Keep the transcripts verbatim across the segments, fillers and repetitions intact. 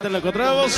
Te lo encontramos.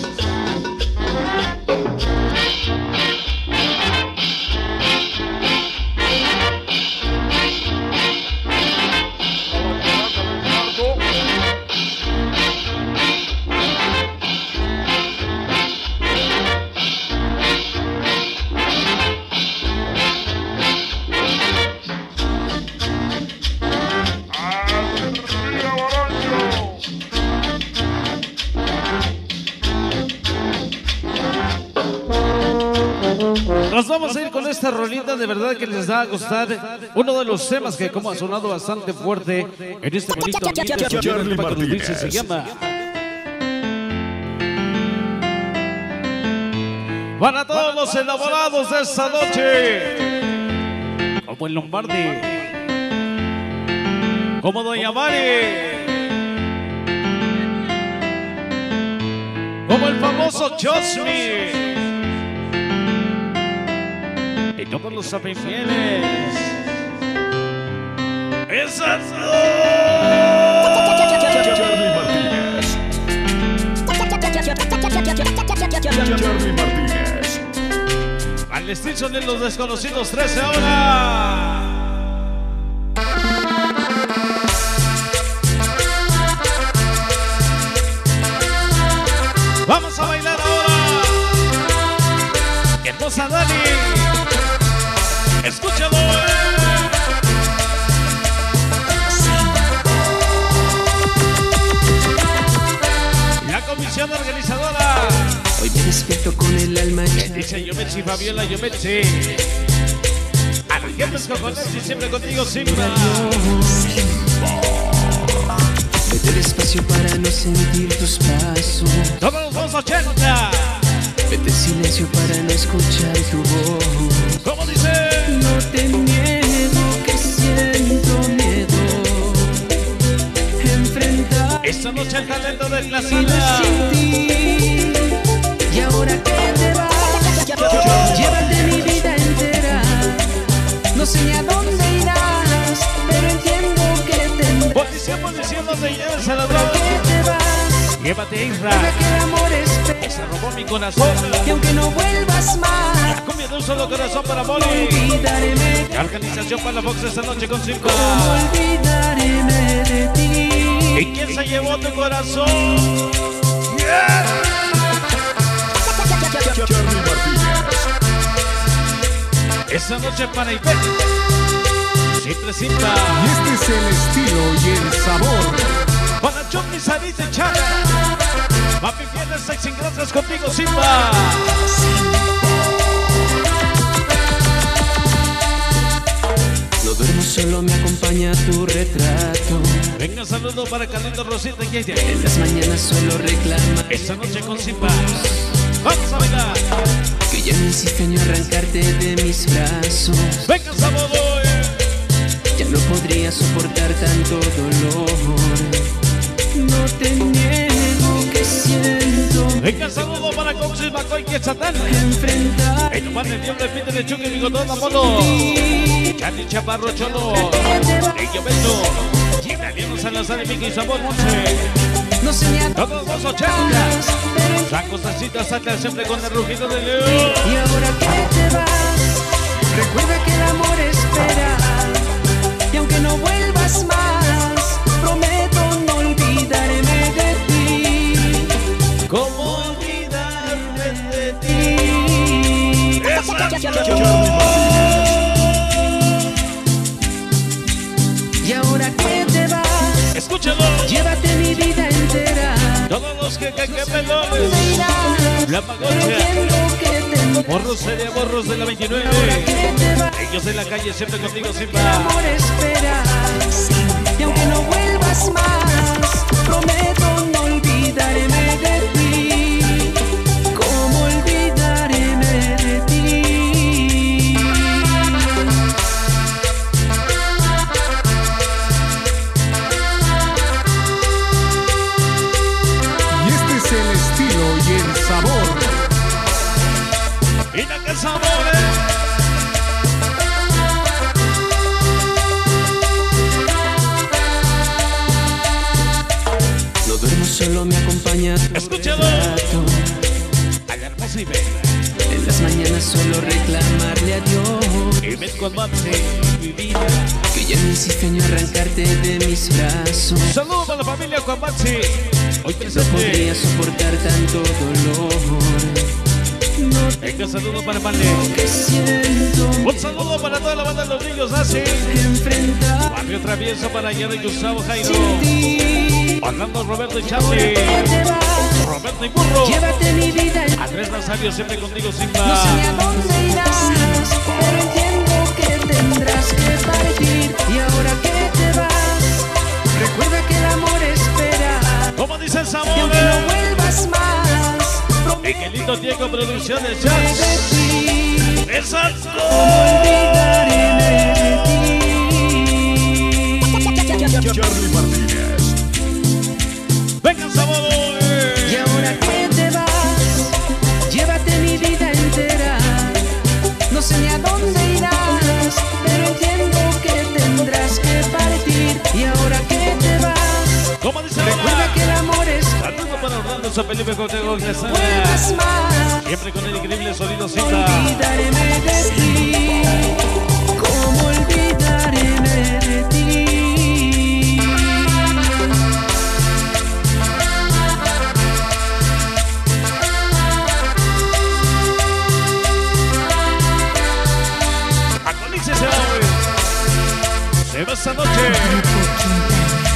Nos vamos a ir con esta rolita, de verdad que les va a gustar. Uno de los temas que como ha sonado bastante fuerte en este bonito ambiente, se llama para todos los enamorados de esta noche, como el Lombardi, como Doña Mari, como el famoso Chosmi y todos los infieles. ¡Esas Charly Martínez. Charly Martínez. al estilo de los desconocidos, trece horas. Vamos a bailar ahora. Hermosa Dani, escúchalo. La comisión organizadora. Hoy me despierto con el alma Que dice Yomechi, Fabiola, Yomechi. Argentes Coconetti, siempre contigo, Simba. Vete despacio para no sentir tus pasos. Todos los ochenta. Vete en silencio para no escuchar tu voz. ¿Cómo dice? No te niego que siento miedo. Enfrentar Esta noche el talento de la vida sala. sin ti. Y ahora que te vas, llévate mi vida entera. No sé ni a dónde irás, pero entiendo que tendrás Policía, policía, no te lleves a la droga. que te vas. Llévate Deja Isra. que el amor espera. Que se robó mi corazón. Y aunque no vuelvas más, La cumbia de un solo corazón para Moli. olvidarme. La organización para la Fox esta noche con cinco. ¿Cómo olvidarme de ti? ¿Y quién se llevó tu corazón? Yeah. Charly Martínez. Esta noche para Ivette. Siempre Simba. Y este es el estilo y el sabor. Para Chucky, Sarit de Chara. Papi Fieles, sexy, gracias contigo, Simba. No duermo solo, me acompaña tu retrato. Venga, saludo para Carlito, Rosita y Yaya. En las mañanas suelo reclamar Esta noche con Simba. Vamos a bailar. que ya no insiste en arrancarte de mis brazos. Venga, sábado. Ya no podría soportar tanto dolor. No te niego que siento Venga, saludo para Coxis, Macoy, que es Satán. enfrentar En nombre del diablo, Pite de Chucky, Bigotón, Apolo. Charlie Chaparro, Cholo. Ello Beto. Italiano Salazar y Mickey Sabor, Monse. No sé ni a dónde Todos los ochentas. vas, pero Franco Sacita salta siempre con el rugido de león. y ahora que te vas, recuerda que el amor espera. Y aunque no vuelvas más, prometo no olvidarme de ti. ¿Cómo olvidarme de ti? ti. Y ahora que te vas, Escúchalo. llévate mi vida entera. Todos los que que que pelones. Me irás, La pero Magocha. entiendo que tendrás Borros sería borros de la ahora veintinueve. que te vas. Ellos en la calle siempre contigo, El Simba. amor espera. Y aunque no vuelvas más, prometo no olvidarme de ti. ¿Cómo olvidarme de ti? Y este es el estilo y el sabor. Mira qué sabores. No duermo solo, me acompaña extraña tu Escúchalo. retrato. Al hermoso Ivette. En las mañanas solo reclamarle a Dios Ivette con Maxi, mi vida. que ya no insiste en arrancarte de mis brazos. Saludos a la familia Juan Maxi. Hoy No presente. podría soportar tanto dolor. No Venga, saludo para Male. que siento Un saludo para toda la banda de los niños así. enfrentar Barrio Travieso para Yara y Gustavo Jairo. sin ti. Orlando, Roberto y Ahora Charlie. que te vas, Roberto y Burro. llévate mi vida. Andrés Nazario siempre contigo, No sé Simba. a dónde irás, pero entiendo que tendrás que partir. Y ahora que te vas, recuerda que el amor espera. ¿Cómo dice el Y sabor? aunque no vuelvas más, Miguelito Diego Producciones promete de Jazz. ti. ¡Exacto! Olvidaré de ti. Charlie Martínez. ¡Venga, sabor! Y ahora que te vas, llévate mi vida entera. No sé ni a dónde irás, pero entiendo que tendrás que partir. Y ahora que te vas, ¿Cómo dice recuerda ahora? que el amor es. Saludos para Orlando Felipe Cortego Vuelvas Glasana. más, Siempre con el increíble sonido no Simba. olvidaré de ti. ¿Cómo olvidaré de ti? Actualícese hoy. Se va esta noche.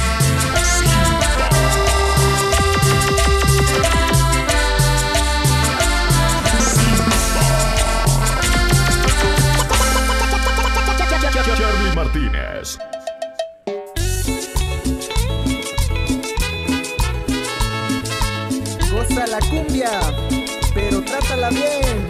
Charlie Martínez. Goza la cumbia, pero trátala bien.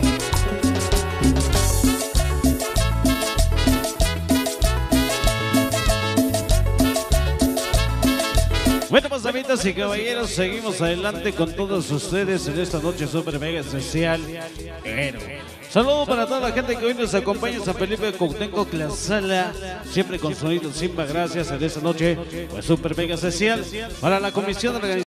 Bueno, pues amitas y caballeros, seguimos adelante con todos ustedes en esta noche super mega especial. Pero, saludo para toda la gente que hoy nos acompaña en San Felipe Cautenco Tlaxcala, siempre con sonido Simba, gracias en esta noche, pues super mega especial para la comisión de organización.